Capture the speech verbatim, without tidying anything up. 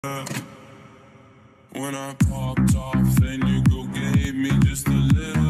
When I popped off, then you go gave me just a little